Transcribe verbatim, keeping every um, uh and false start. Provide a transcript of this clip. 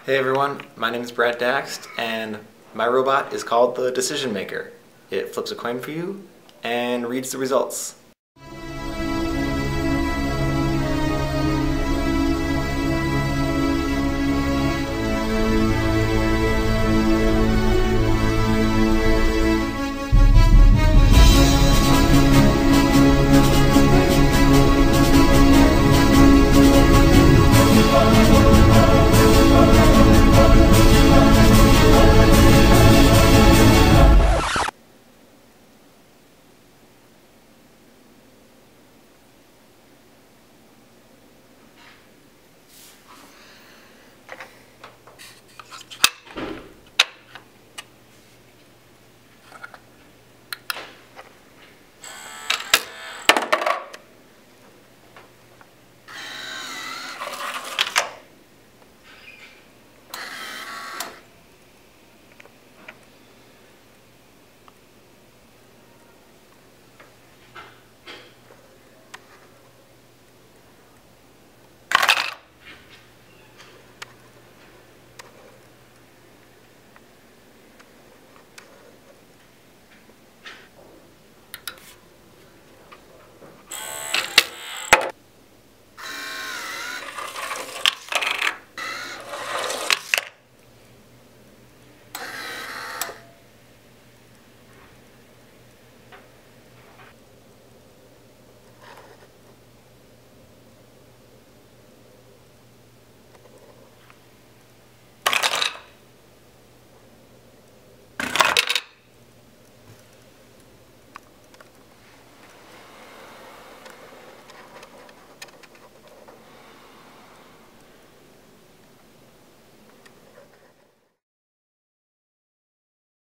Hey everyone, my name is Brad Daxt, and my robot is called the Decision Maker. It flips a coin for you and reads the results.